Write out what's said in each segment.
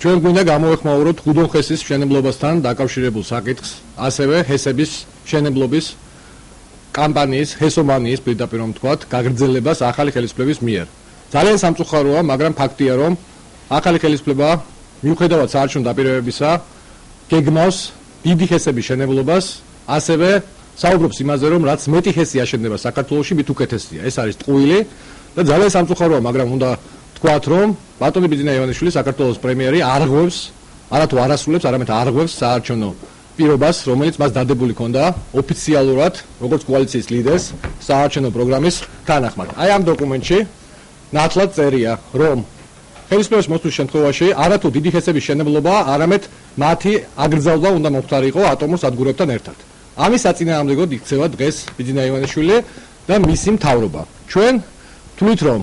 ჩვენ გვინდა გამოვეხმაუროთ ხუდონხესის მშენებლობასთან დაკავშირებულ საკითხს, ასევე ჰესების მშენებლობის კამპანიის, ჰესომანიის პირდაპირ რომ ვთქვათ, გაგრძელებას ახალი ხელისუფლების მიერ. ძალიან სამწუხაროა, მაგრამ ფაქტია, რომ ახალი ხელისუფლება მიუხედავად საარჩევნო დაპირებებისა, გეგმავს დიდი ჰესების მშენებლობას, ასევე საუბრობს იმაზე, რომ რაც მეტი ჰესი აშენდება საქართველოში, მით უკეთესია. ეს არის ტყუილი და ძალიან სამწუხაროა, მაგრამ უნდა ვთქვათ, რომ ბატონი ბიძინა ივანიშვილი, საქართველოს პრემიერი არღვევს, არათუ არასრულებს, არამედ არღვევს საარჩევნო პირობას, რომელიც მას დადებული ჰქონდა ოფიციალურად, როგორც კოალიციის ლიდერს, საარჩევნო პროგრამის თანახმად. აი ამ დოკუმენტში ნათლად წერია, რომ ხელისუფლების მოსვლის შემთხვევაში არათუ დიდი ჰესების მშენებლობა, არამედ მათი აგრძელვა უნდა მოხდარიყო ატომურ სადგურებთან ერთად. ამის საწინააღმდეგოდ იქცევა დღეს ბიძინა ივანიშვილი და მისი მთავრობა. ჩვენ თვლით, რომ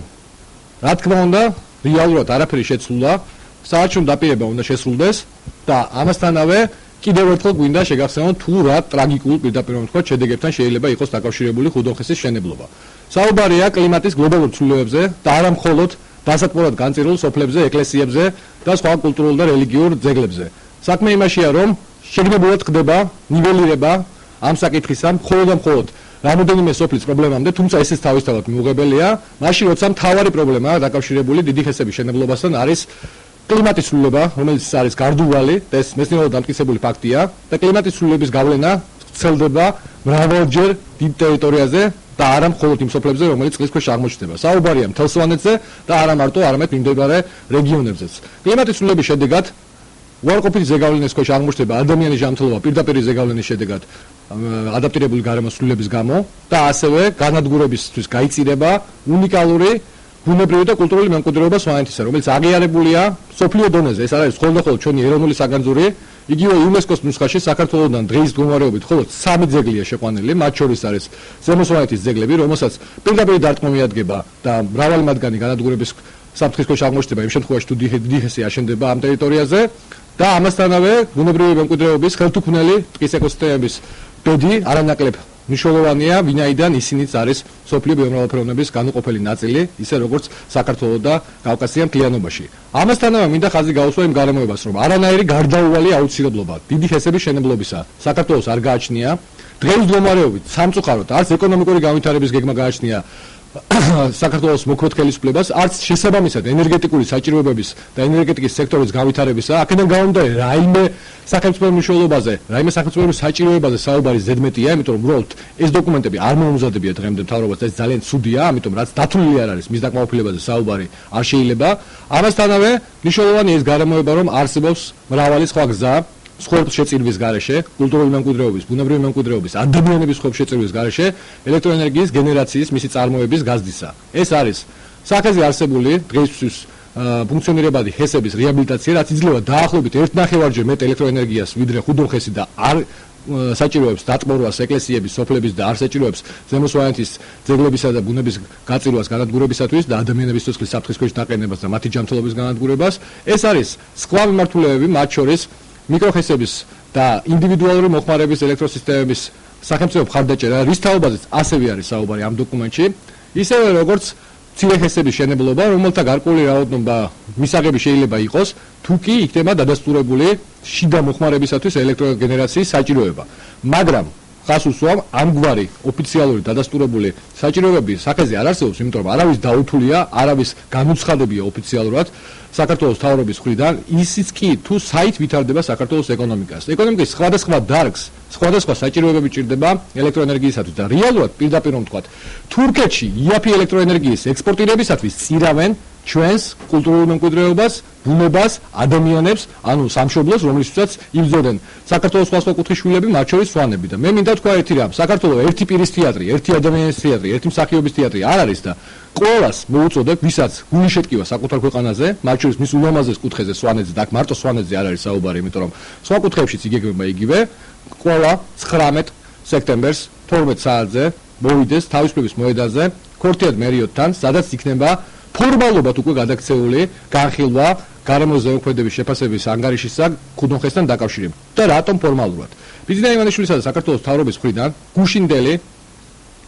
რა თქმა უნდა, რეალურად არაფერი შეცვლა, საარჩევნო დაპირება უნდა შესრულდეს და ამასთანავე კიდევ ერთხელ გვინდა შეგახსენოთ თუ რა ტრაგიკულ პირდაპირ რომ ვთქვათ შედეგებთან შეიძლება იყოს დაკავშირებული ხუდონხესის მშენებლობა. საუბარია კლიმატის გლობალურ ცვლილებებზე და არა მხოლოდ დასაწყებად განწირულ სოფლებზე, ეკლესიებზე და სხვა კულტურულ და რელიგიურ ძეგლებზე. საქმე იმაშია, რომ შეგნებულად ხდება ნიველირება ამ საკითხისა მხოლოდ რამოდენიმე სოფლის პრობლემამდე, თუმცა ესეც თავისთავად მიუღებელია, მაშინ როცა მთავარი პრობლემა დაკავშირებული დიდი ჰესების მშენებლობასთან არის კლიმატის ცვლილება, რომელიც არის გარდუვალი და ეს მეცნიერულად დამტკიცებული ფაქტია და კლიმატის ცვლილების გავლენა ვრცელდება მრავალჯერ დიდ ტერიტორიაზე და არა მხოლოდ იმ სოფლებზე, რომელიც წყლის ქვეშ აღმოჩნდება. საუბარია მთელ სვანეთზე და არა მარტო, არამედ მიმდებარე რეგიონებზეც. კლიმატის ცვლილების შედეგად უარყოფითი ზეგავლენის ქვეშ აღმოჩნდება ადამიანის ჯანმრთელობა პირდაპირ ზეგავლენის შედეგად ადაპტირებული გარემოს ცვლილების გამო და ასევე განადგურებისთვის გაიწირება უნიკალური ბუნებრივი და კულტურული მემკვიდრეობა სვანეთისა, რომელიც აღიარებულია სოფლიო დონეზე. ეს არის მხოლოდ ჩვენი ეროვნული საგანძური, იგივე იუნესკოს ნუსხაში საქართველოსთან დღის მდგომარეობით მხოლოდ 3 ძეგლია შეყვანილი, მათ შორის არის ზემო სვანეთის ძეგლები, რომელსაც პირდაპირ დარტყმა მიადგება და მრავალი მათგანი განადგურების საფრთხის ქვეშ აღმოჩნდება იმ შემთხვევაში, თუ დიდი ჰესი აშენდება ამ ტერიტორიაზე და ამასთანავე ბუნებრივი მემკვიდრეობის ხელთუქმნელი ტყის ეკოსისტემების ბედი არანაკლებ მნიშვნელოვანია, ვინაიდან ისინიც არის სოფლიო ბიომრავალფეროვნების განუყოფელი ნაწილი, ისე როგორც საქართველოს და კავკასიან მთლიანობაში. ამასთანავე მინდა ხაზი გაუსვა იმ გარემოებას, რომ არანაირი გარდაუვალი აუცილებლობა დიდი ჰესების მშენებლობისა საქართველოს არ გააჩნია. დღეს მდგომარეობით სამწუხაროდ არც ეკონომიკური განვითარების გეგმა გააჩნია საქართველოს მოქმედ ხელისუფლებას, არც შესაბამისად ენერგეტიკული საჭიროებების და ენერგეტიკის სექტორის განვითარებისა. აქედან გამომდინარე, რაიმე სახელმწიფო მნიშვნელობაზე, რაიმე სახელმწიფო საჭიროებაზე საუბარი ზედმეტია, იმიტომ რომ უბრალოდ ეს დოკუმენტები არ მოუმზადებია დღემდე მთავრობას და ეს ძალიან ცუდია, ამიტომ რაც დათვლილი არ არის მის დაკმაყოფილებაზე საუბარი არ შეიძლება. ამასთანავე მნიშვნელოვანი ეს გარემოება, რომ არსებობს მრავალი სხვა გზა სხვადასხვა შეწირვის გარეშე, კულტურული მემკვიდრეობის, ბუნებრივი მემკვიდრეობის, ადამიანების სხვადასხვა შეწირვის გარეშე, ელექტროენერგიის გენერაციის, მისი წარმოების გაზრდისა. ეს არის სახეზე არსებული დღეისთვის ფუნქციონირებადი ჰესების რეაბილიტაცია, რაც იძლევა დაახლოებით 1.5-ჯერ მეტ ელექტროენერგიას, ვიდრე ხუდონხესი და არ საჭიროებს დატბორვას ეკლესიების, სოფლების და არ საჭიროებს ზემო სვანეთის ძეგლებისა და ბუნების გაწირვას განადგურებისათვის და ადამიანების სიცოცხლის საფრთხის ქვეშ დაყენებას და მათი ჯანმრთელობის განადგურებას. ეს არის სხვა მიმართულებები, მათ შორის მიკროჰესების და ინდივიდუალური მოხმარების ელექტროსისტემების სახელმწიფო მხარდაჭერა, რის თაობაზეც ასევე არის საუბარი ამ დოკუმენტში, ისევე როგორც მცირე ჰესების მშენებლობა, რომელთა გარკვეული რაოდენობა მისაღები შეიძლება იყოს, თუ კი იქნება დადასტურებული შიდა მოხმარებისათვის ელექტროგენერაციის საჭიროება. მაგრამ ხას უსვამ ამგვარი ოფიციალური დადასტურებული საჭიროებები სახეზე არ არსებობს, იმიტომ რომ არავის დაუთვლია, არავის განუცხადებია ოფიციალურად საქართველოს მთავრობის მხრიდან, ისიც კი თუ საით ვითარდება საქართველოს ეკონომიკას. ეკონომიკის სხვადასხვა დარგს, სხვადასხვა საჭიროებები ჭირდება ელექტროენერგიისათვის და რეალურად პირდაპირ რომ ვთქვათ, თურქეთში იაფი ელექტროენერგიის ექსპორტირებისათვის წირავენ ჩვენს კულტურულ მემკვიდრეობას, ბუნებას, ადამიანებს, ანუ სამშობლოს, რომლისთვისაც იბრძოდნენ საქართველოს სხვა კუთხის შვილები, მათ შორის სვანები და მე მინდა თქვა ერთი რამ, საქართველოს ერთი პირის თეატრი, ერთი ადამიანის თეატრი, ერთი მსახიობის თეატრი არ არის და ყველას მოუწოდებ, ვისაც გული შეტკივა საკუთარ ქვეყანაზე, მათ შორის მის ულამაზეს კუთხეზე სვანეთზე და აქ მარტო სვანეთზე არ არის საუბარი, იმიტომ რომ სხვა კუთხეებშიც იგეგმება იგივე, ყველა 19 სექტემბერს 12 საათზე მოვიდეს თავისუფლების მოედანზე, ქორთიად მერიოდთან, სადაც იქნება ფორმალობად უკვე გადაქცეული განხილვა გარემოს ზემოქმედების შეფასების ანგარიშისა ხუდონხესთან დაკავშირებით. და რატომ ფორმალურად? ბიძინა ივანიშვილისა და საქართველოს მთავრობის მხრიდან გუშინდელი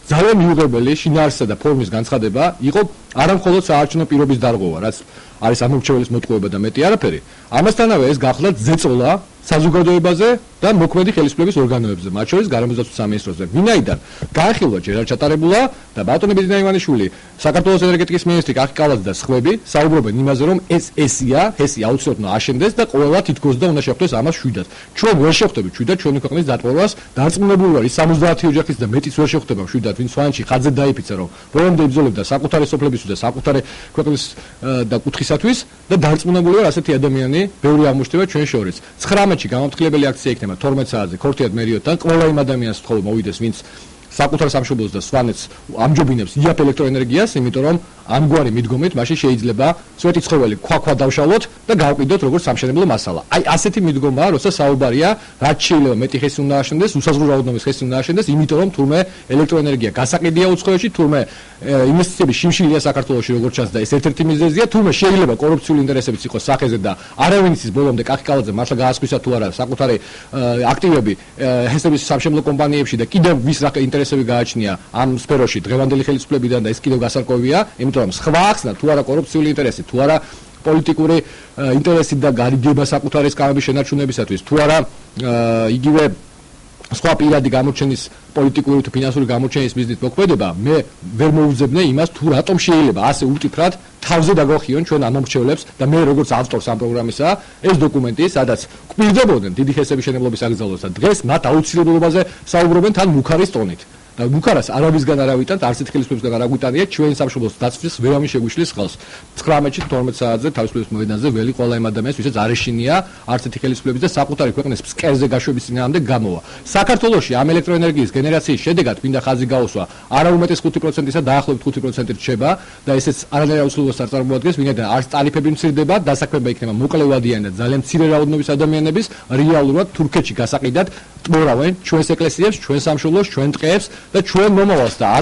ძალიან მიუღებელი შინაარსისა და ფორმის განცხადება იყო არა მხოლოდ საარჩევნო პირობის დარღვევა, რაც არის ამორჩეველის მოტყუება და მეტი არაფერი. ამასთანავე ეს გახლავთ ზეწოლა საზოგადოებაზე და მოქმედი ხელისუფლების ორგანოებზე, მათ შორის გარემოსდაცვის სამინისტროზე. ვინაიდან განხილვა ჯერ არ ჩატარებულა და ბატონი ბეძინა ივანიშვილი, საქართველოს ენერგეტიკის მინისტრი კახი კალაძე და სხვები საუბრობენ იმაზე, რომ ეს ჰესი აუცილებლად აშენდეს და ყველა თითქოს და უნდა შეხვდეს ამას შვიდად. ჩვენ ვერ შეხვდებით შვიდად ჩვენი ქვეყნის დატოვებას, დარწმუნებული ვარ, ის 70 ოჯახის და მეტიც ვერ შეხვდება შვიდად, ვინც სვანში ხაძე დაიფიცა, რომ ბოლომდე იბრძოლებდა საკუთარი სოფლებისთვის და საკუთარი ქვეყნის და კუთხისათვის და დარწმუნებული ვარ, ასეთი ადამიანი ბევრი აღმოჩნდება ჩვენ შორის. 19-ში გამაფრთხილებელი აქცია იქნება 12 საათზე ქორთიად მერიოდთან, ყველა იმ ადამიანს თხოვ მოვიდეს, ვინც საკუთარ სამშობლოს და სვანეთს ამჯობინებს იაფ ელექტროენერგიას, იმიტომ რომ ამგვარი მიდგომით მაშინ შეიძლება სვეტიცხოველი ქვაქვა დავშალოთ და გავყიდოთ როგორც სამშენებლო მასალა. აი ასეთი მიდგომაა, როცა საუბარია, რაც შეიძლება მეტი ხესი უნდა აშენდეს, უსაზღრო რაოდენობის ხესი უნდა აშენდეს, იმიტომ რომ თურმე ელექტროენერგია გასაყიდია უცხოეთში, თურმე ინვესტიციების შიმშილია საქართველოში, როგორც ჩანს და ეს ერთ-ერთი მიზეზია, თურმე შეიძლება კორუფციული ინტერესებიც იყოს სახეზე და არავინ იცის ბოლომდე კახი კალაძე მართლა გაასხვისა თუ არა საკუთარი აქტივები ჰესების სამშენებლო კომპანიებში და კიდევ ვის რა ინტერესები გააჩნია ამ სფეროში დღევანდელი ხელისუფლებიდან და ეს კიდევ გასარკვევია, იმიტომ რომ სხვა ახსნა თუ არა კორუფციული ინტერესი, თუ არა პოლიტიკური ინტერესი და გარიგება საკუთარი სკამების შენარჩუნებისათვის, თუ არა იგივე სხვა პირადი გამოჩენის პოლიტიკური თუ ფინანსური გამოჩენის მიზნით მოქმედება, მე ვერ მოუძებნე იმას, თუ რატომ შეიძლება ასე უტიფრად თავზე დაგოხიონ ჩვენ ამომრჩევლებს და მე როგორც ავტორს ამ პროგრამისა, ეს დოკუმენტი, სადაც გვპირდებოდნენ დიდი ხესების შენებლობის აკრძალვას და დღეს მათ აუცილებლობაზე საუბრობენ თან მუქარის ტონით. და მუქარას არავისგან არ ავიტანთ, არც ერთ ხელისუფლებისგან არ აგვიტანია ჩვენ სამშობლოს დაცვის ვერავინ შეგვიშლის ხელს. 19-ში 12 საათზე თავისუფლების მოედანზე ველი ყველა იმ ადამიანს, ვისაც არ ეშინია არც ერთი ხელისუფლების და საკუთარი ქვეყნის ფსკერზე გაშვების წინააღმდეგ გამოვა. საქართველოში ამ ელექტროენერგიის გენერაციის შედეგად მინდა ხაზი გაუსვა, არა უმეტეს 5%-ისა დაახლოებით 5% რჩება და ესეც არანაირ აუცილებლობას არ წარმოადგენს, ვინაიდან არც ტარიფები მცირდება, დასაქმება იქნება მოკლევადიანი და ძალიან მცირე რაოდენობის ადამიანების რეალურად თურქეთში გასაყიდად ტმორავენ ჩვენს ეკლესიებს, ჩვენ სამშობლოს, ჩვენ ტყეებს და ჩვენ მომავალს და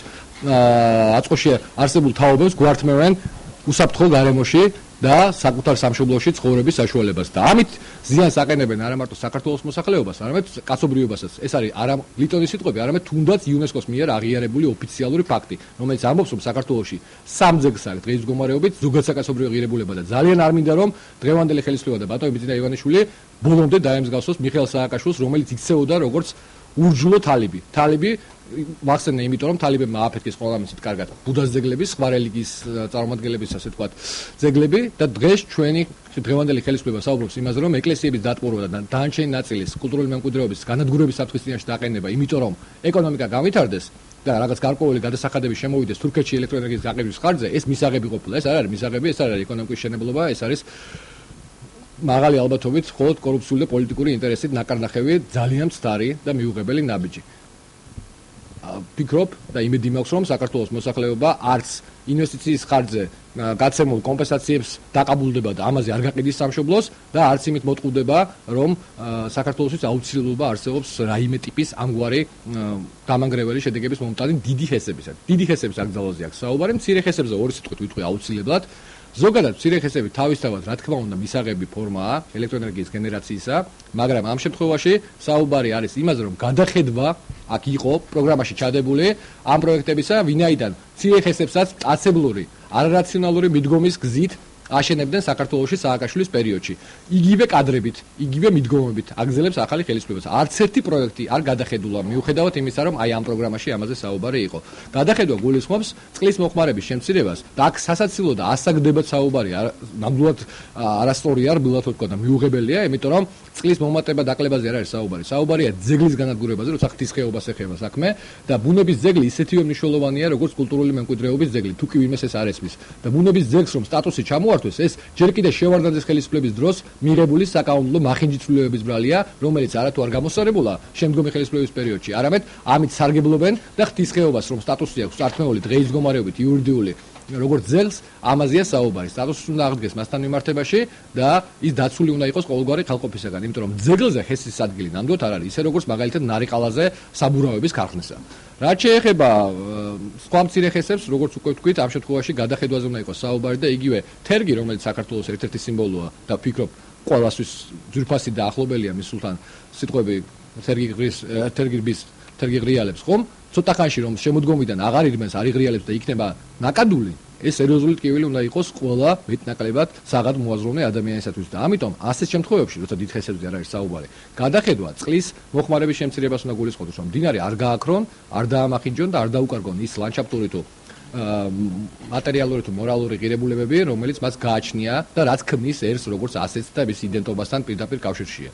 აწყოში არსებულ თაობებს გვართმევენ უსაფრთხო გარემოში და საკუთარ სამშობლოში ცხოვრების საშუალებას და ამით ზიანს აყენებენ არა მარტო საქართველოს მოსახლეობას, არამედ კაცობრიობასაც. ეს არის არა ლიტონის სიტყვები, არამედ თუნდაც იუნესკოს მიერ აღიარებული ოფიციალური ფაქტი, რომელიც ამბობს, რომ საქართველოში სამძეგს აქვს დღის მდგომარეობით ზოგად საკაცობრიო ღირებულება და ძალიან არ მინდა რომ დღევანდელი ხელისუფლება და ბატონი ბეძინა ივანიშვილი ბოლომდე დაემსგავსოს მიხეილ სააკაშვილს, რომელიც იქცეოდა როგორც ურჯულო თალიბი. თალიბი მახსენე, იმიტომ რომ თალიბებმა ააფეთქეს ყველა მისით კარგად ბუდას ძეგლები, სხვა რელიგიის წარმომადგენლების ასე ვთქვათ ძეგლები და დღეს ჩვენი დღევანდელი ხელისუფლება საუბრობს იმაზე, რომ ეკლესიების დატბორვა და დანარჩენი ნაწილის კულტურული მემკვიდრეობის განადგურების საფრთხის დაყენება, იმიტომ რომ ეკონომიკა გავითარდეს და რაღაც გარკვეული გადასახადები შემოვიდეს თურქეთში ელექტროენერგიის გაყიდვის ხარჯზე, ეს მისაღები ყოფილა. ეს არ არის მისაღები, ეს არ არის ეკონომიკის შენებლობა, ეს არის მაღალი ალბათობით მხოლოდ კორუფციული და პოლიტიკური ინტერესით ნაკარნახევი ძალიან მცდარი და მიუღებელი ნაბიჯი. ფიქრობ და იმედი მაქვს, რომ საქართველოს მოსახლეობა არც ინვესტიციის ხარჯზე გაცემულ კომპენსაციებს დაყაბულდება და ამაზე არ გაყიდის სამშობლოს და არც იმით მოტყუდება, რომ საქართველოსთვის აუცილებლობა არსებობს რაიმე ტიპის ამგვარი გამანგრეველი შედეგების მომტანი დიდი ჰესებისა. დიდი ჰესების აკრძალვაზე აქვს საუბარი, მცირე ჰესებზე ორი სიტყვით ვიტყვი აუცილებლად. ზოგადად მცირე ჰესები თავისთავად რა თქმა უნდა მისაღები ფორმაა ელექტროენერგიის გენერაციისა, მაგრამ ამ შემთხვევაში საუბარი არის იმაზე, რომ გადახედვა აქ იყო პროგრამაში ჩადებული ამ პროექტებისა, ვინაიდან მცირე ჰესებსაც მტაცებლური, არარაციონალური მიდგომის გზით აშენებდნენ საქართველოში სააკაშვილის პერიოდში. იგივე კადრებით, იგივე მიდგომებით აგზელებს ახალი ხელისუფლებას. არც ერთი პროექტი არ გადახედულა, მიუხედავად იმისა, რომ აი ამ პროგრამაში ამაზე საუბარი იყო. გადახედვა გულისხმობს წყლის მოხმარების შემცირებას და აქ სასაცილო და ასაგდებად საუბარი, ნამდვილად არასწორი არ ბილად თქვა და მიუღებელია, იმიტომ რომ წყლის მომატება დაკლებაზე არ არის საუბარი. საუბარია ძეგლის განადგურებაზე, როცა ღვთის ხეობას ეხება საქმე და ბუნების ძეგლი ისეთივე მნიშვნელოვანია, როგორც კულტურული მემკვიდრეობის ძეგლი, თუ კი ვინმეს ეს არ ესმის. და ბუნების ძეგლს რომ სტატუსი ჩამოართვეს, ეს ჯერ კიდევ შევარდნაძის ხელისუფლების დროს მიღებული საკანონმდებლო მახინჯიცვლილების ბრალია, რომელიც არათუ არ გამოსწორებულა შემდგომი ხელისუფლების პერიოდში, არამედ ამით სარგებლობენ და ღვთის ხეობას რომ სტატუსი აქვს წართმეული დღეის მდგომარეობით იურიდიული როგორც ძეგლს, ამაზეა საუბარი. სტატუსი უნდა აღდგეს მასთან მიმართებაში და ის დაცული უნდა იყოს ყოველგვარი ხალხოფისაგან, იმიტომ რომ ძეგლზე ჰესის ადგილი ნამდვილად არ არის, ისე როგორც მაგალითად ნარიყალაზე საბურავების ქარხნისა. რაც შეეხება სხვა მცირე ჰესებს, როგორც უკვე ვთქვით, ამ შემთხვევაში გადახედვაზე უნდა იყოს საუბარი და იგივე თერგი, რომელიც საქართველოს ერთ-ერთი სიმბოლოა და ვფიქრობ, ყველასთვის ძვირფასი და ახლობელია მის სულთან სიტყვები თერგი გრის თერგიღრიალებს ხომ ცოტა ხანში რომ შემოდგომიდან აღარ ირმენს არ იღრიალებს და იქნება ნაკადული ეს სერიოზული ტკივილი უნდა იყოს ყველა მეტნაკლებად საღად მოაზროვნე ადამიანისათვის და ამიტომ ასეთ შემთხვევებში როცა დიდ ხესებზე არ არის საუბარი გადახედვა წყლის მოხმარების შემცირებას უნდა გულისხმობდეს რომ მდინარე არ გააქრონ არ დაამახინჯონ და არ დაუკარგონ ის ლანდშაფტური თუ მატერიალური თუ მორალური ღირებულებები რომელიც მას გააჩნია და რაც ქმნის ერს როგორც ასეთს და მის იდენტობასთან პირდაპირ კავშირშია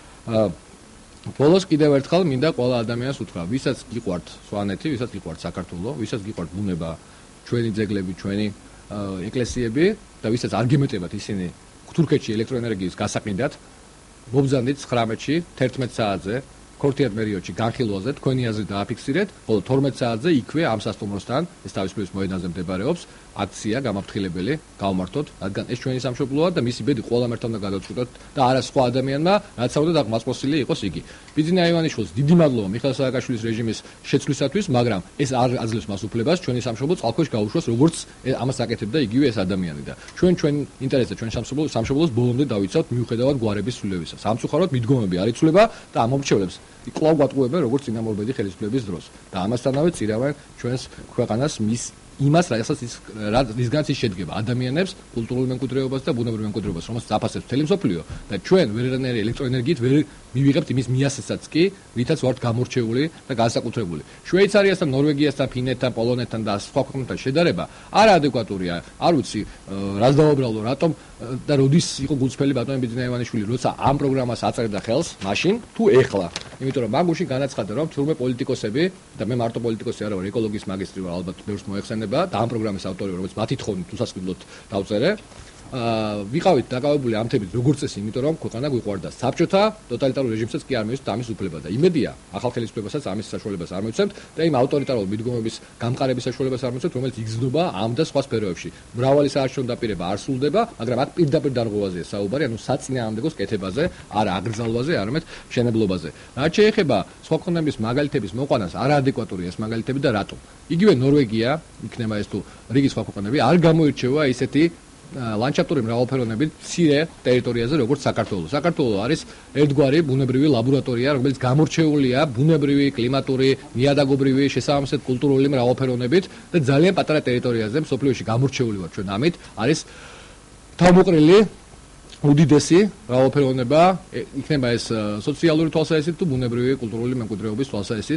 ბოლოს კიდევ ერთხელ მინდა ყველა ადამიანს უთხრა ვისაც გიყვართ სვანეთი ვისაც გიყვართ საქართველო ვისაც გიყვართ ბუნება ჩვენი ძეგლები, ჩვენი ეკლესიები და ვისაც არ გემეტებათ ისინი თურქეთში ელექტროენერგიის გასაყიდად, მობრძანდით 19-ში 11 საათზე ქორთიათ პერიოდში განხილვაზე თქვენი აზრი დააფიქსირეთ, ხოლო 12 საათზე იქვე ამ სასტუმროსთან, ეს თავისუფლების მოედანზე მდებარეობს, აქცია გამაფრთხილებელი გავმართოთ, რადგან ეს ჩვენი სამშობლოა და მისი ბედი ყველამ ერთად უნდა გადავწყვიტოთ და არა სხვა ადამიანმა, რაც უნდა დაღმასპოსილი იყოს იგი. ბიძინა ივანიშვილს დიდი მადლობა მიხეილ სააკაშვილის რეჟიმის შეცვლისათვის, მაგრამ ეს არ აძლევს მას უფლებას ჩვენი სამშობლო წყალქვეშ გაუშვას, როგორც ამას აკეთებდა იგივე ეს ადამიანი და ჩვენ ინტერესს და ჩვენ სამშობლოს ბოლომდე დავიცავთ მიუხედავად გვარების ცვლილებისა. სამწუხაროდ მიდგომები არ იცვლება და ამ მომრჩევლებს კვლავ გვატყუებენ როგორც წინამორბედი ხელისუფლების დროს და ამასთანავე წირავენ ჩვენს ქვეყანას მის იმას რისგანაც ის შედგება ადამიანებს კულტურულ მემკვიდრეობას და ბუნებრივ მემკვიდრეობას რომელსაც აფასებს მთელი მსოფლიო და ჩვენ ვერანაირი ელექტროენერგიით ვერ მივიღებთ იმის მიასესაც კი ვითაც ვართ გამორჩეული და განსაკუთრებული შვეიცარიასთან ნორვეგიასთან ფინეთთან პოლონეთთან და სხვა ქვეყნებთან შედარება არაადეკვატურია არ ვიცი რას დავაბრალო რატომ და როდის იყო გულწრფელი ბატონი ბიძინა ივანიშვილი როცა ამ პროგრამას აწერდა ხელს მაშინ თუ ეხლა იმიტომ რომ მაგ გუშინ განაცხადა რომ თურმე პოლიტიკოსები და მე მარტო პოლიტიკოსი არა ვარ ეკოლოგიის მაგისტრი ვარ ალბათ ბევრს მოეხსენება და ამ პროგრამის ავტორი რომელიც მათი თხოვნით უსასყიდლოდ დავწერე ვიყავით დაკავებული ამ თემით როგორც წესი იმიტომ რომ ქვეყანა გვიყვარდა საბჭოთა ტოტალიტარულ რეჟიმსაც კი არ მივეცეთ ამის უფლება და იმედია ახალ ხელისუფლებასაც ამის საშუალებას არ მივცემთ და იმ ავტორიტარულ მიდგომების გამყარების საშუალებას არ მივცემთ რომელიც იგრძნობა ამ და სხვა სფეროებში მრავალი საარჩევნო დაპირება არ სრულდება მაგრამ აქ პირდაპირ დარღვევაზეა საუბარი ანუ საწინააღმდეგოს კეთებაზე არა აგრძალვაზე არამედ მშენებლობაზე რაც შეეხება სხვა ქვეყნების მაგალითების მოყვანას არაადეკვატურია ეს მაგალითები და რატომ იგივე ნორვეგია იქნება ეს თუ რიგი სხვა ქვეყნები არ გამოირჩევა ისეთი ლანდშაფტური მრავალფეროვნებით მცირე ტერიტორიაზე როგორც საქართველო. საქართველო არის ერთგვარი ბუნებრივი ლაბორატორია, რომელიც გამორჩეულია ბუნებრივი, კლიმატური, ნიადაგობრივი, შესაბამისად კულტურული მრავალფეროვნებით და ძალიან პატარა ტერიტორიაზე მსოფლიოში გამორჩეული ვარ ჩვენ ამით. არის თავმოყრილი უდიდესი მრავალფეროვნება, იქნება ეს სოციალური თვალსაზრისით თუ ბუნებრივი კულტურული მემკვიდრეობის თვალსაზრისით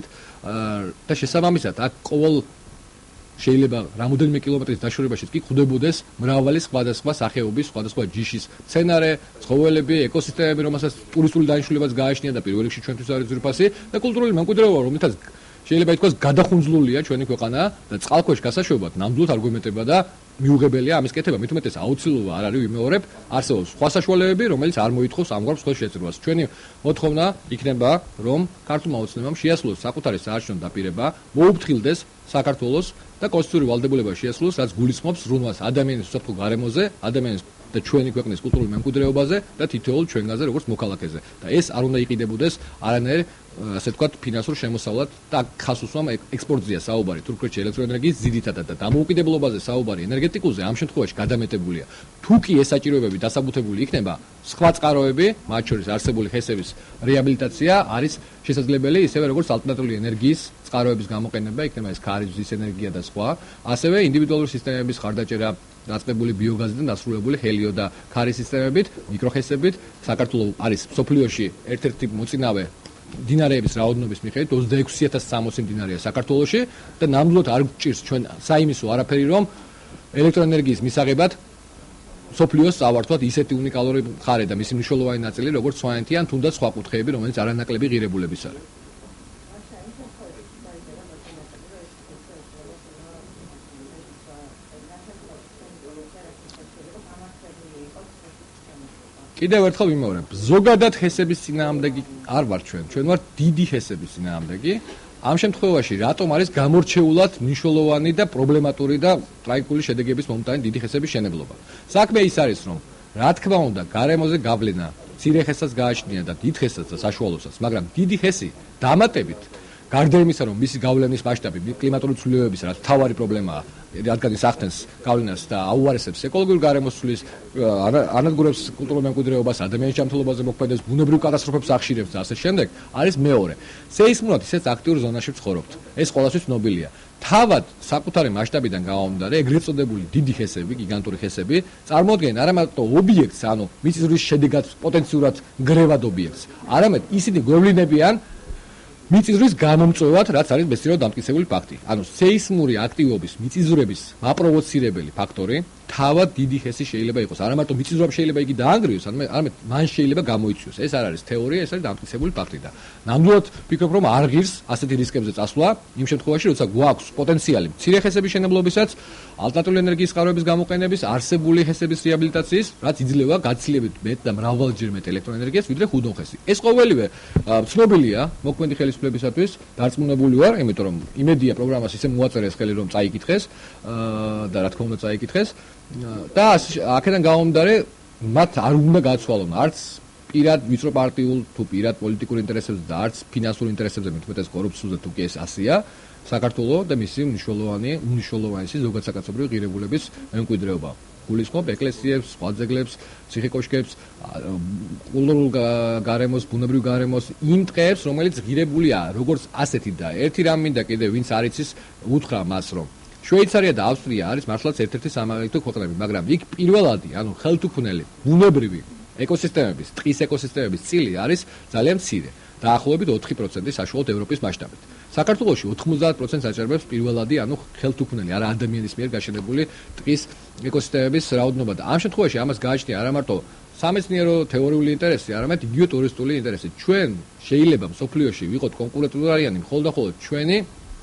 და შესაბამისად აქ ყოველ შეიძლება რამოდენიმე კილომეტრის დაშორებაშიც კი ხვდებოდეს მრავალი სხვადასხვა სახეობის, სხვადასხვა ჯიშის მცენარე, ცხოველები, ეკოსისტემები, რომელსაც ტურისტული დანიშნულებაც გააჩნია და პირველ რიგში ჩვენთვის არის ძვირფასი და კულტურული მემკვიდრეობა, რომელთაც შეიძლება ითქვას გადახუნძლულია ჩვენი ქვეყანა და წყალქვეშ გასაშვებად ნამდვილად არ გვემეტება და მიუღებელია ამის კეთება, მით უმეტეს აუცილებლობა არ არის ვიმეორებ, არსებობს სხვა საშუალებები, რომელიც არ მოითხოვს ამგვარ მსხვერპლ შეწირვას. ჩვენი მოთხოვნა იქნება, რომ ქართულმა ოცნებამ შეასრულოს საკუთარი საარჩევნო დაპირება, მოუფრთხილდეს საქართველოს და კონსტიტუციური ვალდებულება შეასრულოს, რაც გულისხმობს ზრუნვას ადამიანის უსაფრთხო გარემოზე, ადამიანის და ჩვენი ქვეყნის კულტურულ მემკვიდრეობაზე და თითოეულ ჩვენგანზე როგორც მოქალაქეზე. და ეს არ უნდა იყიდებოდეს არანაირ ასე ვთქვათ ფინანსურ შემოსავლად და ხას უსვამ ექსპორტზეა საუბარი თურქეთში ელექტროენერგიის ძირითადად და დამოუკიდებლობაზე საუბარი ენერგეტიკულზე ამ შემთხვევაში გადამეტებულია. თუ კი ეს საჭიროებები დასაბუთებული იქნება, სხვა წყაროები, მათ შორის არსებული ხესების რეაბილიტაცია არის შესაძლებელი, ისევე როგორც ალტერნატიული ენერგიის წყაროების გამოყენება, იქნება ეს ქარის მზის ენერგია და სხვა, ასევე ინდივიდუალური სისტემების ხარდაჭერა დაწყებული ბიოგაზიდან დასრულებული ჰელიო და ქარის სისტემებით, მიკროხესებით, საქართველოს არის სოფლიოში ერთ-ერთი მოწინავე დინარეების რაოდენობის მიხედვით 26060 დინარეა საქართველოში და ნამდვილად არ გჭირს ჩვენ საიმისო არაფერი რომ ელექტროენერგიის მისაღებად სოფლიოს წავართვათ ისეთი უნიკალური მხარე და მისი მნიშვნელოვანი ნაწილი როგორც სვანეთი ან თუნდაც სხვა კუთხეები რომელიც არანაკლები ღირებულების არის. კიდევ ერთხელ ვიმეორებ, ზოგადად ჰესების წინააღმდეგი არ ვარ ჩვენ ვართ დიდი ჰესების წინააღმდეგი. ამ შემთხვევაში რატომ არის გამორჩეულად მნიშვნელოვანი და პრობლემატური და ტრაგიკული შედეგების მომტანი დიდი ჰესების შენებლობა? საქმე ის არის, რომ რა თქმა უნდა, გარემოზე გავლენა მცირე ჰესაც გააჩნია და დიდ ჰესაც და საშუალოსაც, მაგრამ დიდი ჰესი დამატებით გარდა იმისა, რომ მისი გავლენის მასშტაბი კლიმატური ცვლილებების რაც მთავარი პრობლემაა, რადგან ის ახდენს გავლენას და აუარესებს ეკოლოგიურ გარემოსცვლის, ანადგურებს კულტურულ მემკვიდრეობას, ადამიანის ჯანმრთელობაზე მოქმედებს, ბუნებრივ კატასტროფებს ახშირებს და ასე შემდეგ, არის მეორე. სეისმურად ისეთ აქტიურ ზონაში ვცხოვრობთ. ეს ყველასთვის ცნობილია. თავად საკუთარი მასშტაბიდან გამომდინარე, ეგრეთ წოდებული დიდი ხესები, გიგანტური ხესები, წარმოადგენენ არა მარტო ობიექტს, ანუ მიწისძვრის შედეგად პოტენციურად გრევად ობიექტს, არამედ ისინი გვევლინებიან მიწისძვრის გამომწვევად, რაც არის მეცნიერულად დამტკიცებული ფაქტი. ანუ სეისმური აქტივობის, მიწისძვრების მაპროვოცირებელი ფაქტორი თავად დიდი ხესი შეიძლება იყოს. არა მარტო მიწისძვრამ შეიძლება იგი დაანგრიოს, არამედ მან შეიძლება გამოიწვიოს. ეს არ არის თეორია, ეს არის დამტკიცებული ფაქტი და ნამდვილად ვფიქრობ, რომ არ ღირს ასეთი რისკებზე წასვლა, იმ შემთხვევაში, როცა გვაქვს პოტენციალი მცირე ხესების შენებლობისაც, ალტერნატიული ენერგიის წყაროების გამოყენების, არსებული ხესების რეაბილიტაციის, რაც იძლევა გაცილებით მეტ და მრავალჯერ მეტ ელექტროენერგიას, ვიდრე ხუდონ ხესი. ეს ყოველივე ცნობილია მოქმედი ხელისუფლებისათვის, დარწმუნებული ვარ, იმიტომ რომ იმედია პროგრამას ისე მოაწერეს ხელი, რომ წაიკითხეს და რა თქმა უნდა წაიკითხეს. და აქედან გამომდინარე, მათ არ უნდა გაცვალონ არც პირად ვიწრო პარტიულ თუ პირად პოლიტიკურ ინტერესებზე და არც ფინანსურ ინტერესებზე, მეტყვით კორუფციაზე თუ კი ეს ასეა, საქართველოს და მისი უნიშნულოვანესი ზოგადსაკაცობრიო ღირებულების მემკვიდრეობა. გულისხმობ ეკლესიებს, სხვა ძეგლებს, ციხე-კოშკებს, კულტურულ გარემოს, ბუნებრივ გარემოს, იმ ტყეებს, რომელიც ღირებულია როგორც ასეთი და ერთი რამ მინდა კიდევ ვინც არ იცის, უთხრა მას, რომ შვეიცარია და ავსტრია არის მართლაც ერთ-ერთი სამაგალითო ქვეყნები, მაგრამ იქ პირველადი, ანუ ხელთუქმნელი, ბუნებრივი ეკოსისტემების, ტყის ეკოსისტემების წილი არის ძალიან მცირე, დაახლოებით 4% საშუალოდ ევროპის მასშტაბით. საქართველოში 90% აჭარბებს პირველადი, ანუ ხელთუქმნელი, არა ადამიანის მიერ გაშენებული ტყის ეკოსისტემების რაოდენობა და ამ შემთხვევაში ამას გააჩნია არა მარტო სამეცნიერო თეორიული ინტერესი, არამედ იგივე ტურისტული ინტერესი. ჩვენ შეიძლება მსოფლიოში ვიყოთ კონკურენტულარიანი მხოლოდ და მხოლოდ ჩვენი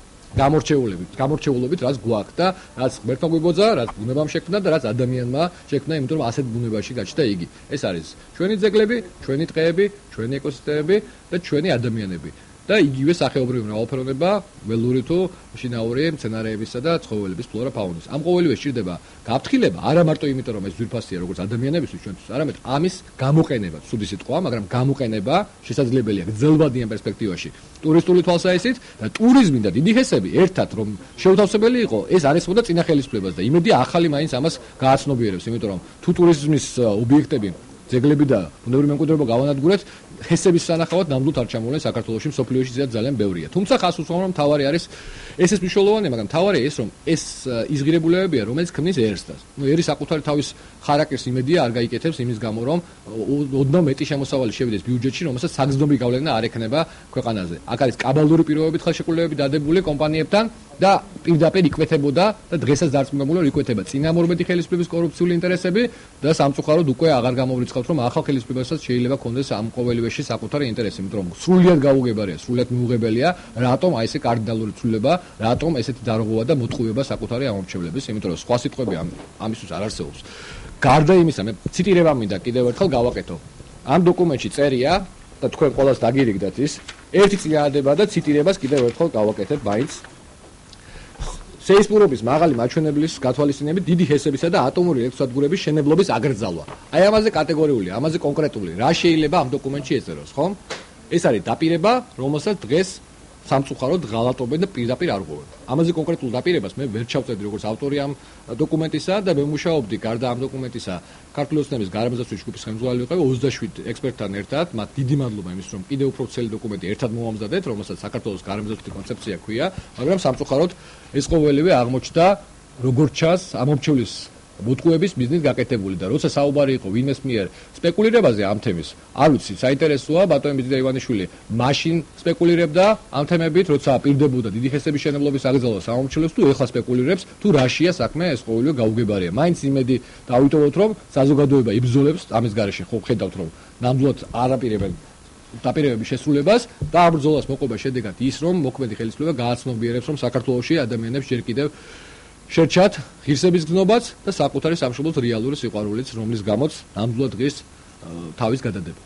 გამორჩეულობით, რაც გვაქვს და რაც ღმერთმა გვიბოძა, რაც ბუნებამ შექმნა და რაც ადამიანმა შექმნა, იმიტომ რომ ასეთ ბუნებაში გაჩნდა იგი. ეს არის ჩვენი ძეგლები, ჩვენი ტყეები, ჩვენი ეკოსისტემები და ჩვენი ადამიანები. და იგივე სახეობრივი მრავალფეროვნება, ველური თუ შინაური მცენარეებისა და ცხოველების ფლორა ფაუნის. ამ ყოველივე სჭირდება გაფრთხილება, არა მარტო იმიტომ რომ ეს ძვირფასია როგორც ადამიანებისთვის ჩვენთვის, არამედ ამის გამოყენება, ცუდი სიტყვა, მაგრამ გამოყენება შესაძლებელია გრძელვადიან პერსპექტივაში. ტურისტული თვალსაზრისით და ტურიზმი და დიდი ხესები ერთად რომ შეუთავსებელი იყო, ეს არ ესხოდა წინა ხელისუფლებას და იმედია ახალი მაინც ამას გააცნობიერებს, იმიტომ რომ თუ ტურიზმის ობიექტები ძეგლები და ბუნებრივი მემკვიდრეობა გავანადგურეთ, ხესების სანახავად ნამდვილად არ ჩამოვლენ საქართველოში, მსოფლიოში ძალიან ბევრია. თუმცა ხას უსვამო, რომ თავარი არის ეს მნიშვნელოვანია, მაგრამ თავარი ის, რომ ეს ის ღირებულებებია, რომელიც ქმნის ერს. ერი საკუთარი თავის ხარაკტერს იმედია არ გაიკეთებს იმის გამო, რომ ოდნავ მეტი შემოსავალი შევიდეს ბიუჯეტში, რომელსაც საგრძნობი გავლენა არ ექნება ქვეყანაზე. აქ არის კაბალური პირობებით ხელშეკრულებები დადებული კომპანიებთან და პირდაპირ იკვეთებოდა და დღესაც დარწმუნებული ვარ იკვეთება წინამორბედი ხელისუფლების კორუფციული ინტერესები და სამწუხაროდ უკვე აღარ გამოვრიცხავთ, რომ ახალ ხელისუფლებასაც შეიძლება კონდეს ამ ყოველივეში საკუთარი ინტერესი, იმიტომ რომ სრულიად გაუგებარია, სრულიად მიუღებელია, რატომ აი ესე კარდინალური ცვლილება, რატომ ესეთი დარღვევა და მოტყუება საკუთარი ამორჩევლების, იმიტომ რომ სხვა სიტყვები ამისთვის არ არსებობს. გარდა იმისა, მე ციტირება მინდა კიდევ ერთხელ გავაკეთო. ამ დოკუმენტში წერია და თქვენ ყველას დაგირიგდათ ის, ერთი წინადადება და ციტირებას კიდევ ერთხელ გავაკეთებ მაინც. სეისმურობის მაღალი მაჩვენებლის გათვალისწინებით დიდი ჰესებისა და ატომური ელექტროსადგურების შენებლობის აგრძალვა. აი ამაზე კატეგორიული, ამაზე კონკრეტული. რა შეიძლება ამ დოკუმენტში ეწეროს, ხო? ეს არის დაპირება, რომელსაც დღეს სამწუხაროდ ღალატობენ და პირდაპირ არღვევენ. ამაზე კონკრეტულ დაპირებას მე ვერ ჩავწერდი როგორც ავტორი ამ დოკუმენტისა და მე მუშაობდი გარდა ამ დოკუმენტისა ქართული ოცნების გარემოსდაცვის ჯგუფის ხელმძღვანელი ვიყავი 27 ექსპერტთან ერთად. მათ დიდი მადლობა იმის რომ კიდევ უფრო ვრცელი დოკუმენტი ერთად მოამზადეთ, რომელსაც საქართველოს გარემოსდაცვითი კონცეფცია ჰქვია, მაგრამ სამწუხაროდ ეს ყოველივე აღმოჩნდა როგორც ჩანს ამორჩევლის მოტყუების ბიზნეს გაკეთებული და როცა საუბარი იყო ვინმეს მიერ სპეკულირებაზე ამ თემის, არ ვიცი, საინტერესოა ბატონი ბიძინა ივანიშვილი მაშინ სპეკულირებდა ამ თემებით, როცა პირდებოდა დიდი ხესების შენებლობის აგრძალვა სამომრჩევლებს თუ ეხლა სპეკულირებს თუ რაშია საქმე, ეს ყოველივე გაუგებარია. მაინც იმედი დავიტოვოთ, რომ საზოგადოება იბრძოლებს ამის გარეშე, ხო ხედავთ რომ ნამდვილად არ აპირებენ დაპირებების შესრულებას და ამ ბრძოლას მოყვება შედეგად ის, რომ მოქმედი ხელისუფლება გააცნობიერებს, რომ საქართველოში ადამიანებს ჯერ კიდევ შერჩათ ღირსების გზნობაც და საკუთარი სამშობლოს რეალური სიყვარულიც, რომლის გამოც ნამდვილად დღეს თავის გადადება.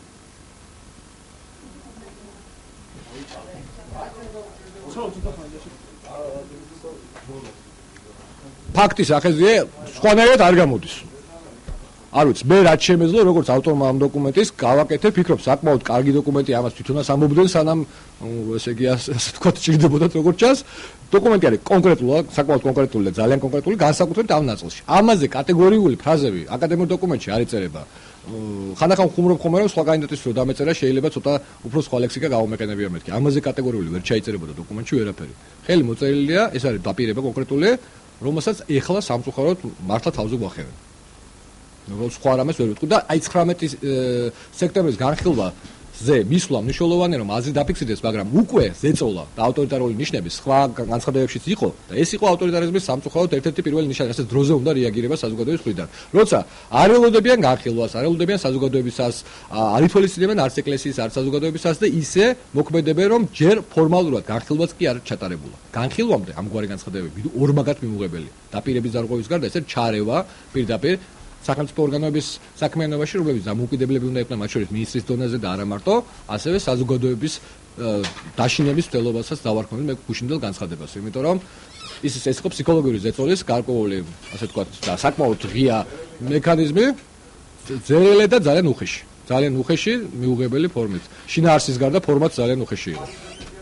ფაქტის ახეზია სხვანაირად არ გამოდის. არ ვიცი, მე რაც შემეძლო, როგორც ავტორმა ამ დოკუმენტის, გავაკეთე, ფიქრობ, საკმაოდ კარგი დოკუმენტი, ამას თვითონაც ამობდნენ, სანამ ესე იგი ასე თქვა, ჭირდებოდათ როგორც ჩანს. დოკუმენტი არის კონკრეტულად, საკმაოდ კონკრეტული და ძალიან კონკრეტული, განსაკუთრებით ამ ნაწილში. ამაზე კატეგორიული ფრაზები აკადემიურ დოკუმენტში არ იწერება. ხანდახან ხუმრობ ხოლმე, რომ სხვა კანდიდატის რო დამეწერა, შეიძლება ცოტა უფრო სხვა ლექსიკა გავუმეყენებია მეთქი. ამაზე კატეგორიული ვერ ჩაიწერებოდა დოკუმენტში ვერაფერი. ხელი მოწერილია, ეს არის დაპირება კონკრეტული, რომელსაც ეხლა სამწუხაროდ მართლა თავზე გვახევენ. როგორც სხვა რამეს ვერ ვიტყვი და აი 19 სექტემბრის განხილვაზე მისვლა მნიშვნელოვანია რომ აზრი დაფიქსირდეს, მაგრამ უკვე ზეწოლა და ავტორიტარული ნიშნები სხვა განცხადებებშიც იყო და ეს იყო ავტორიტარიზმის სამწუხაროდ ერთ-ერთი პირველი ნიშანი, რასაც დროზე უნდა რეაგირება საზოგადოების მხრიდან. როცა არ ელოდებიან განხილვას, არ ელოდებიან საზოგადოებისას, არ ითვალისწინებენ არც ეკლესიის, არც საზოგადოებისას და ისე მოქმედებენ, რომ ჯერ ფორმალურად განხილვაც კი არ ჩატარებულა. განხილვამდე ამგვარი განცხადებები ორმაგად მიმუღებელია. დაპირების დარღვევის გარდა ესე ჩარევა პირდაპირ სახელმწიფო ორგანოების საქმიანობაში, რომლებიც დამოუკიდებლები უნდა იყვნენ, მათ შორის მინისტრის დონეზე და არა მარტო, ასევე საზოგადოების დაშინების მცდელობასაც დავარქმევენ მე გუშინდელ განცხადებას, იმიტომ რომ ეს იყო ფსიქოლოგიური ზეწოლის გარკვეული, ასე ვთქვათ, და საკმაოდ ღია მექანიზმი, ძერელე და ძალიან უხეში. ძალიან უხეში მიუღებელი ფორმით. შინაარსის გარდა ფორმაც ძალიან უხეში იყო.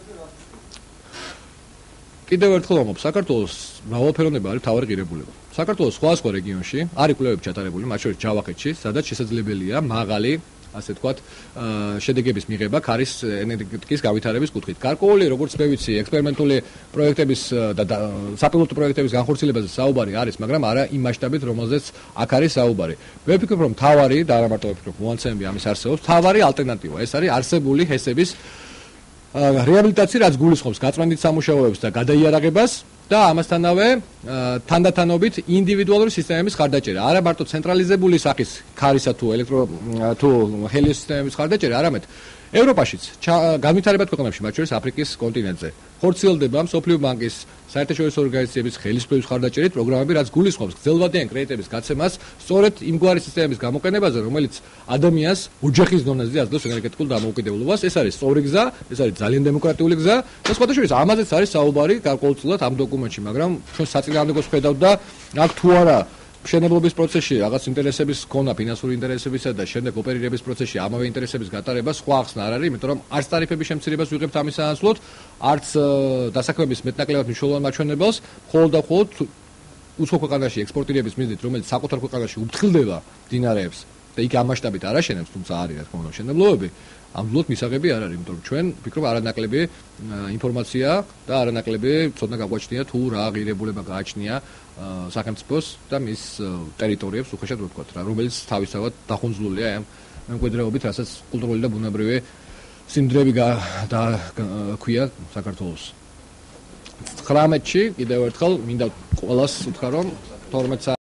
კიდევ ერთხელ ვამბობ, საქართველოს მრავალფეროვნება არის მთავარი ღირებულება. საქართველოს სხვა რეგიონში არის კვლევები ჩატარებული, მათ შორის ჯავახეთში, სადაც შესაძლებელია მაღალი, ასე ვთქვათ, შედეგების მიღება ქარის ენერგეტიკის გავითარების კუთხით. გარკვეული, როგორც მე ვიცი, ექსპერიმენტული პროექტების და საპილოტო პროექტების განხორციელებაზე საუბარი არის, მაგრამ არა იმ მასშტაბით, რომელზეც აქ არის საუბარი. მე ვფიქრობ, რომ მთავარი და არა მარტო ვფიქრობ, მოანცემები ამის არსებობს, მთავარი ალტერნატივა. ეს არის არსებული ჰესების რეაბილიტაცია, რაც გულისხმობს გაწმენდით სამუშაოებს და გადაიარაღებას და ამასთანავე თანდათანობით ინდივიდუალური სისტემების ხარდაჭერა. არა მარტო ცენტრალიზებული სახის ქარისა თუ თუ ჰელიოს სისტემების ხარდაჭერა, არამედ ევროპაშიც, განვითარებად ქვეყნებში, მათ შორის აფრიკის კონტინენტზე. ხორციელდება მსოფლიო ბანკის საერთაშორისო ორგანიზაციების ხელისუფლების ხარდაჭერით პროგრამები, რაც გულისხმობს გრძელვადიან კრედიტების გაცემას სწორედ იმგვარი სისტემების გამოყენებაზე, რომელიც ადამიანს ოჯახის დონეზე აძლევს ენერგეტიკულ დამოუკიდებლობას. ეს არის სწორი გზა, ეს არის ძალიან დემოკრატიული გზა და სხვადასხვა ამაზეც არის საუბარი გარკვეულწილად ამ დოკუმენტში, მაგრამ ჩვენ საწინააღმდეგოს ხედავთ და აქ თუ არა მშენებლობის პროცესში რაღაც ინტერესების ქონა, ფინანსური ინტერესებისა და შემდეგ ოპერირების პროცესში ამავე ინტერესების გატარება სხვა ახსნა არ არის, იმიტომ რომ არც ტარიფების შემცირებას ვიღებთ ამის სანაცვლოდ, არც დასაქმების მეტნაკლებად მნიშვნელოვან მაჩვენებელს, მხოლოდ და მხოლოდ უცხო ქვეყანაში ექსპორტირების მიზნით, რომელიც საკუთარ ქვეყანაში უფრთხილდება მდინარეებს და იქ ამ მასშტაბით არ აშენებს, თუმცა არის რა თქმა უნდა მშენებლობები, ამბლოთ მისაღები არ არის, იმიტომ რომ ჩვენ ვფიქრობ არანაკლები ინფორმაცია და არანაკლები ცოდნა გაგვაჩნია თუ რა ღირებულება გააჩნია სახელმწიფოს და მის ტერიტორიებს უხეშად ვთქვათ რა, რომელიც თავისთავად დახუნძლულია ამ მემკვიდრეობით, რასაც კულტურული და ბუნებრივი სიმდრები და ქვია საქართველოს. 19-ში კიდევ ერთხელ მინდა ყველას უთხრა რომ 12